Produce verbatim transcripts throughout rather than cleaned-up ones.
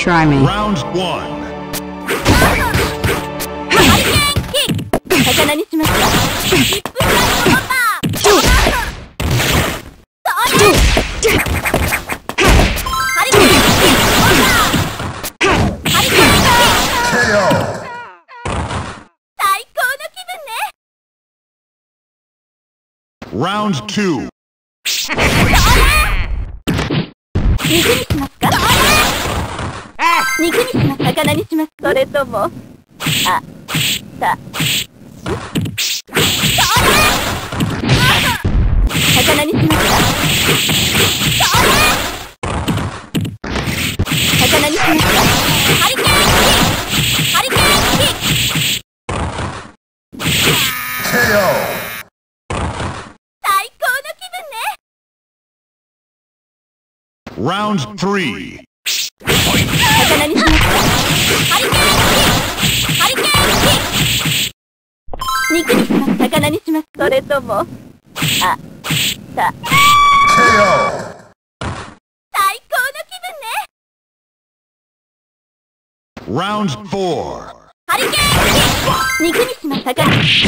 Try me. Round one. 魚にしますか。 Round two. 肉にしますか。肉にします。魚にします。それともあさ魚にしますか。魚にしますか。ハリケーンハリケーンケーオー。 Round three. 魚にしますか。ハリケーンハリケーン肉にします。魚にします。それともあさ最高の気分ね。 Round four. ハリケーン肉にします。魚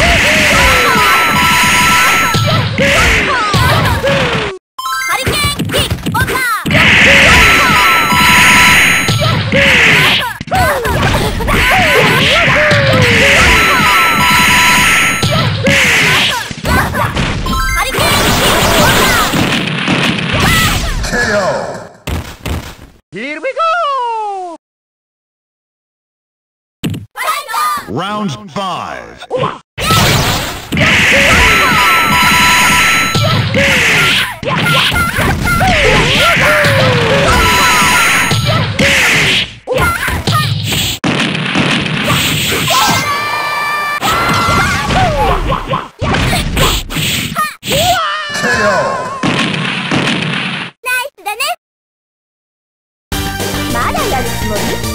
ハリケーンキックオーバー。 Here we go! Round five. まだやるつもり？